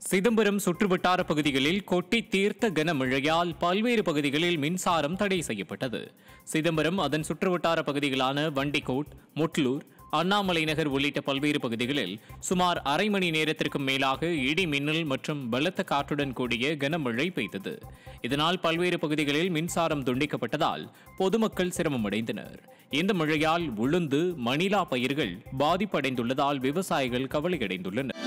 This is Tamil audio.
சிதம்பரம் சுற்றுவட்டார பகுதிகளில் கொட்டி தீர்த்த கனமழையால் பல்வேறு பகுதிகளில் மின்சாரம் தடை செய்யப்பட்டது. சிதம்பரம் அதன் சுற்றுவட்டார பகுதிகளான வண்டிக்கோட், முட்லூர், அண்ணாமலை நகர் உள்ளிட்ட பல்வேறு பகுதிகளில் சுமார் அரை மணி நேரத்திற்கும் மேலாக இடி மின்னல் மற்றும் பலத்த காற்றுடன் கூடிய கனமழை பெய்தது. இதனால் பல்வேறு பகுதிகளில் மின்சாரம் துண்டிக்கப்பட்டதால் பொதுமக்கள் சிரமமடைந்தனர். இந்த மழையால் உளுந்து, மணிலா பயிர்கள் பாதிப்படைந்துள்ளதால் விவசாயிகள் கவலையடைந்துள்ளனர்.